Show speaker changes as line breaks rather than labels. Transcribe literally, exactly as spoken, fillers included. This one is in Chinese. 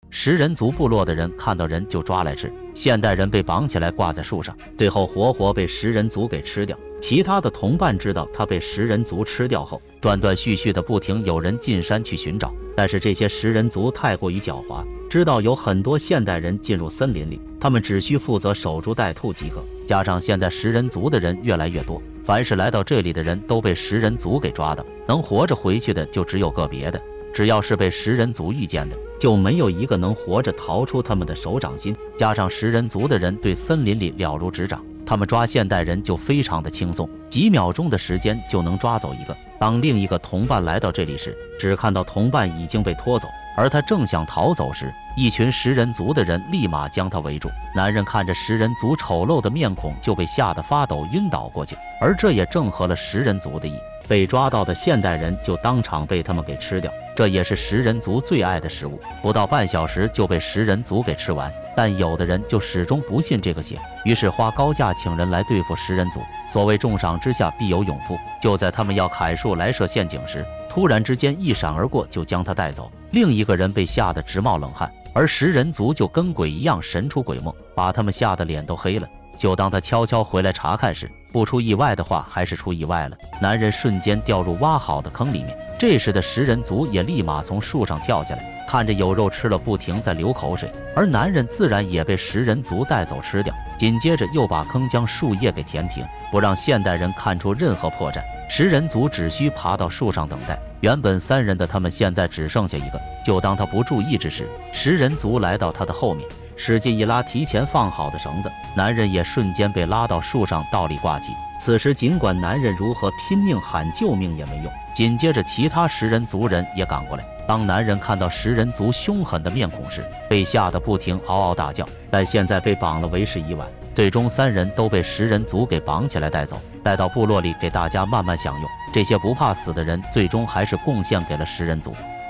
食人族部落的人看到人就抓来吃，现代人被绑起来挂在树上，最后活活被食人族给吃掉。其他的同伴知道他被食人族吃掉后，断断续续的不停有人进山去寻找，但是这些食人族太过于狡猾，知道有很多现代人进入森林里，他们只需负责守株待兔即可。加上现在食人族的人越来越多，凡是来到这里的人都被食人族给抓到，能活着回去的就只有个别的。只要是被食人族遇见的，就没有一个能活着逃出他们的手掌心。加上食人族的人对森林里了如指掌，他们抓现代人就非常的轻松，几秒钟的时间就能抓走一个。当另一个同伴来到这里时，只看到同伴已经被拖走，而他正想逃走时，一群食人族的人立马将他围住。男人看着食人族丑陋的面孔，就被吓得发抖，晕倒过去。而这也正合了食人族的意，被抓到的现代人就当场被他们给吃掉，这也是食人族最爱的食物。不到半小时就被食人族给吃完，但有的人就始终不信这个邪，于是花高价请人来对付食人族。所谓重赏之下必有勇夫，就在他们要砍树来设陷阱时，突然之间一闪而过，就将他带走。另一个人被吓得直冒冷汗，而食人族就跟鬼一样神出鬼没，把他们吓得脸都黑了。就当他悄悄回来查看时，不出意外的话还是出意外了，男人瞬间掉入挖好的坑里面。这时的食人族也立马从树上跳下来，看着有肉吃了不停在流口水，而男人自然也被食人族带走吃掉。紧接着又把坑将树叶给填平，不让现代人看出任何破绽。食人族只需爬到树上等待，原本三人的他们现在只剩下一个。就当他不注意之时，食人族来到他的后面，使劲一拉提前放好的绳子，男人也瞬间被拉到树上倒立挂起。此时尽管男人如何拼命喊救命也没用，紧接着其他食人族人也赶过来。当男人看到食人族凶狠的面孔时，被吓得不停嗷嗷大叫，但现在被绑了为时已晚。最终三人都被食人族给绑起来带走，带到部落里给大家慢慢享用。这些不怕死的人最终还是贡献给了食人族。